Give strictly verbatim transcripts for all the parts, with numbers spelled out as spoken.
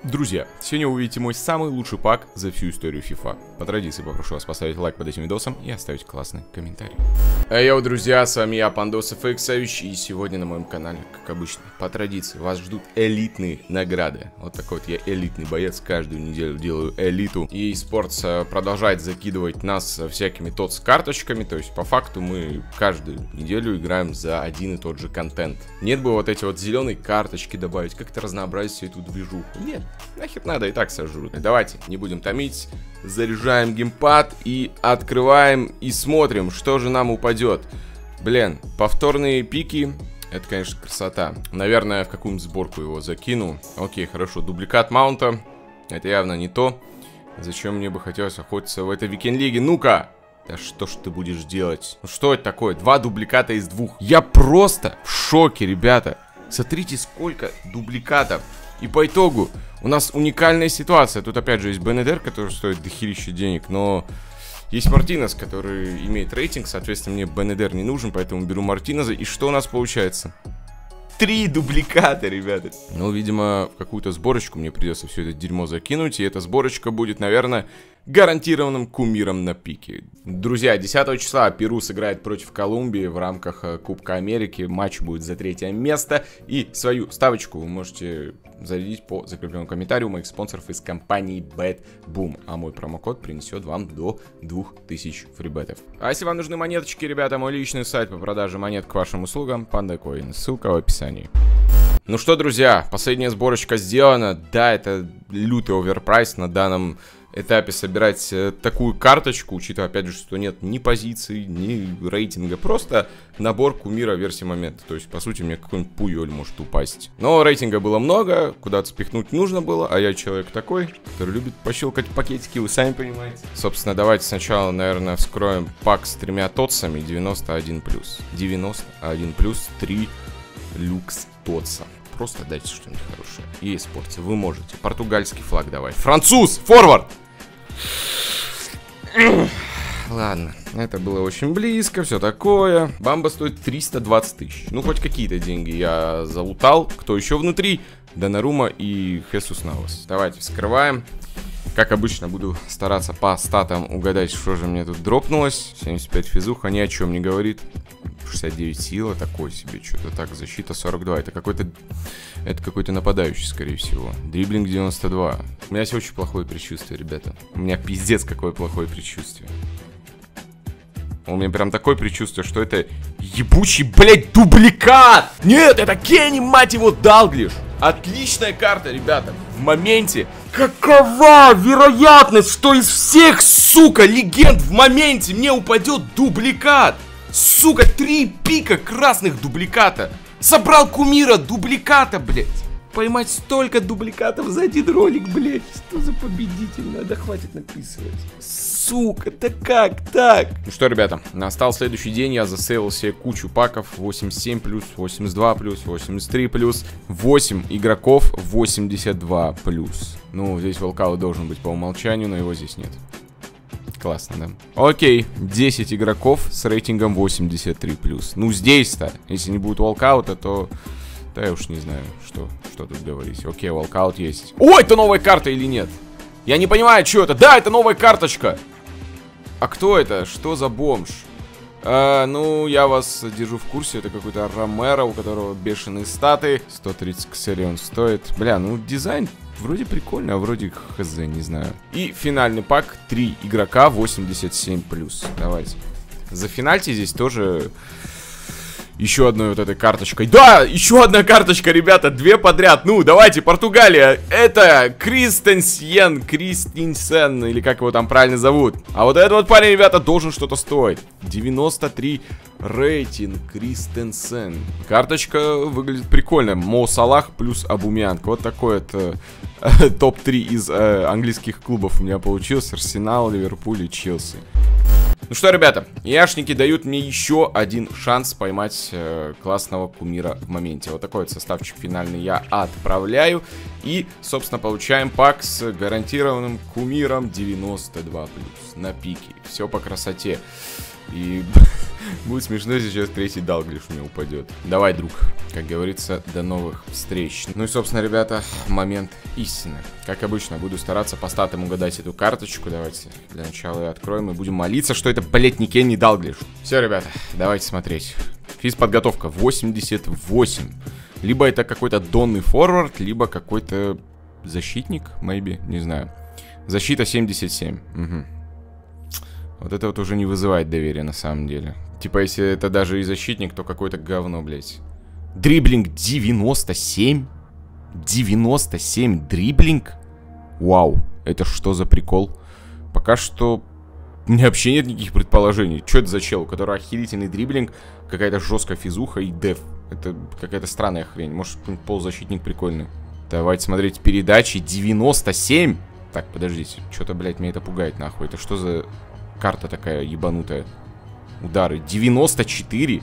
Друзья, сегодня вы увидите мой самый лучший пак за всю историю FIFA. По традиции попрошу вас поставить лайк под этим видосом и оставить классный комментарий. Йоу, друзья, с вами я, Пандософиксович, и сегодня на моем канале, как обычно, по традиции, вас ждут элитные награды. Вот такой вот я элитный боец, каждую неделю делаю элиту. И eSports продолжает закидывать нас всякими тотс карточками, то есть по факту мы каждую неделю играем за один и тот же контент. Нет бы вот эти вот зеленые карточки добавить, как-то разнообразить всю эту движуху. Нет. Нахер надо, и так сожрут. Давайте, не будем томить. Заряжаем геймпад и открываем и смотрим, что же нам упадет. Блин, повторные пики. Это, конечно, красота. Наверное, в какую-нибудь сборку его закину. Окей, хорошо. Дубликат маунта. Это явно не то. Зачем мне бы хотелось охотиться в этой викинг-лиге? Ну-ка! Да что ж ты будешь делать? Ну что это такое? Два дубликата из двух. Я просто в шоке, ребята. Смотрите, сколько дубликатов. И по итогу у нас уникальная ситуация. Тут опять же есть Бенедер, который стоит дохерища денег, но есть Мартинес, который имеет рейтинг. Соответственно, мне Бенедер не нужен, поэтому беру Мартинеза. И что у нас получается? Три дубликата, ребята. Ну, видимо, в какую-то сборочку мне придется все это дерьмо закинуть. И эта сборочка будет, наверное, гарантированным кумиром на пике. Друзья, десятого числа Перу сыграет против Колумбии в рамках Кубка Америки. Матч будет за третье место. И свою ставочку вы можете зарядить по закрепленному комментарию у моих спонсоров из компании BetBoom. А мой промокод принесет вам до двух тысяч фрибетов. А если вам нужны монеточки, ребята, мой личный сайт по продаже монет к вашим услугам, PandaCoin. Ссылка в описании. Ну что, друзья, последняя сборочка сделана. Да, это лютый оверпрайс на данном этапе собирать э, такую карточку, учитывая, опять же, что нет ни позиций, ни рейтинга. Просто набор кумира версии момента. То есть, по сути, мне какой-нибудь пуёль может упасть. Но рейтинга было много, куда-то спихнуть нужно было, а я человек такой, который любит пощелкать пакетики, вы сами понимаете. Собственно, давайте сначала, наверное, вскроем пак с тремя тотсами девяносто один плюс. девяносто один плюс, три люкс тотса. Просто дайте что-нибудь хорошее. И eSports, вы можете. Португальский флаг давай. Француз! Форвард! Ладно, это было очень близко, все такое. Бамба стоит триста двадцать тысяч. Ну, хоть какие-то деньги я залутал. Кто еще внутри? Донарума и Хесус Навас. Давайте вскрываем. Как обычно, буду стараться по статам угадать, что же мне тут дропнулось. семьдесят пять физуха, ни о чем не говорит. шестьдесят девять сила, такой себе, что-то так, защита сорок два. Это какой-то это какой-то нападающий, скорее всего. Дриблинг девяносто два. У меня сегодня очень плохое предчувствие, ребята. У меня пиздец какое плохое предчувствие. У меня прям такое предчувствие, что это ебучий, блядь, дубликат! Нет, это Кенни, мать его, Далглиш! Отличная карта, ребята. В моменте. Какова вероятность, что из всех, сука, легенд в моменте мне упадет дубликат? Сука, три пика красных дубликата. Собрал кумира дубликата, блядь. Поймать столько дубликатов за один ролик, блядь. Что за победитель? Надо, хватит написывать. Сука, да как так? Ну что, ребята, настал следующий день. Я засейвил себе кучу паков. восемьдесят семь плюс, восемьдесят два плюс, восемьдесят три плюс. восемь игроков, восемьдесят два плюс. Ну, здесь волкаут должен быть по умолчанию, но его здесь нет. Классно, да? Окей, десять игроков с рейтингом восемьдесят три плюс. Ну, здесь-то, если не будет волкаута, то... Да я уж не знаю, что, что тут говорить. Окей, волкаут есть. О, это новая карта или нет? Я не понимаю, что это. Да, это новая карточка. А кто это? Что за бомж? А, ну, я вас держу в курсе. Это какой-то Ромеро, у которого бешеные статы. сто тридцать ксели он стоит. Бля, ну дизайн вроде прикольный, а вроде хз, не знаю. И финальный пак. три игрока, восемьдесят семь плюс. Давайте. Зафинальте здесь тоже... Еще одной вот этой карточкой. Да, еще одна карточка, ребята, две подряд. Ну, давайте, Португалия. Это Кристенсен, Кристенсен, или как его там правильно зовут. А вот этот вот парень, ребята, должен что-то стоить. девяносто три рейтинг, Кристенсен. Карточка выглядит прикольно. Мо Салах плюс Абумянг. Вот такой вот э, топ три из э, английских клубов у меня получился. Арсенал, Ливерпуль и Челси. Ну что, ребята, яшники дают мне еще один шанс поймать э, классного кумира в моменте. Вот такой вот составчик финальный я отправляю. И, собственно, получаем пак с гарантированным кумиром девяносто два плюс на пике. Все по красоте. И Будет смешно, если сейчас третий Далглиш у меня упадет. Давай, друг. Как говорится, до новых встреч. Ну и, собственно, ребята, момент истины. Как обычно, буду стараться по статам угадать эту карточку. Давайте для начала ее откроем и будем молиться, что это, блять, не Кенни Далглиш. Все, ребята, давайте смотреть. Физподготовка восемьдесят восемь. Либо это какой-то донный форвард, либо какой-то защитник, maybe, не знаю. Защита семьдесят семь. Угу. Вот это вот уже не вызывает доверия на самом деле. Типа, если это даже и защитник, то какое-то говно, блядь. Дриблинг девяносто семь? девяносто семь дриблинг? Вау, это что за прикол? Пока что у меня вообще нет никаких предположений. Что это за чел, у которого охерительный дриблинг, какая-то жесткая физуха и деф. Это какая-то странная хрень. Может, полузащитник прикольный. Давайте смотреть передачи. девяносто семь? Так, подождите. Что-то, блядь, меня это пугает, нахуй. Это что за карта такая ебанутая? Удары. девяносто четыре?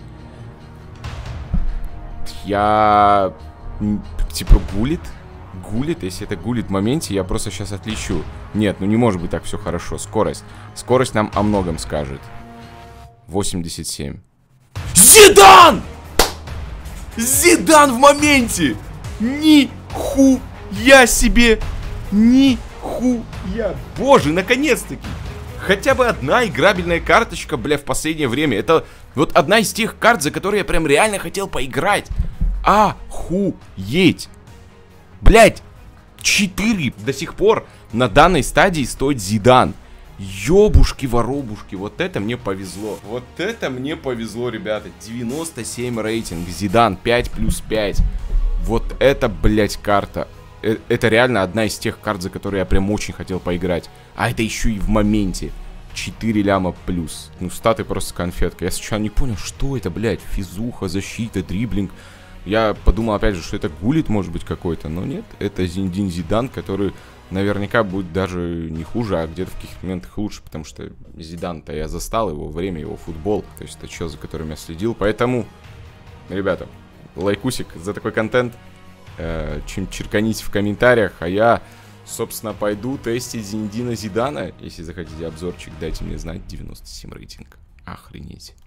Я... Типа гулит? Гулит? Если это гулит в моменте, я просто сейчас отличу. Нет, ну не может быть так все хорошо. Скорость. Скорость нам о многом скажет. восемьдесят семь. Зидан! Зидан в моменте! Нихуя себе! Нихуя! Боже, наконец-таки! Хотя бы одна играбельная карточка, бля, в последнее время. Это вот одна из тех карт, за которые я прям реально хотел поиграть. Охуеть! Блять, четыре до сих пор на данной стадии стоит Зидан. Ёбушки-воробушки, вот это мне повезло. Вот это мне повезло, ребята. девяносто семь рейтинг, Зидан пять плюс пять. Вот это, блять, карта. Это реально одна из тех карт, за которые я прям очень хотел поиграть. А это еще и в моменте. четыре ляма плюс. Ну, статы просто конфетка. Я сначала не понял, что это, блядь. Физуха, защита, дриблинг. Я подумал, опять же, что это гулит, может быть, какой-то. Но нет, это Зиндин Зидан, который наверняка будет даже не хуже, а где-то в каких-то моментах лучше. Потому что Зидан-то я застал, его время, его футбол. То есть это чел, за которым я следил. Поэтому, ребята, лайкусик за такой контент. Чем черканите в комментариях, а я, собственно, пойду тестить Зиндина Зидана. Если захотите обзорчик, дайте мне знать. девяносто семь рейтинг. Охренеть.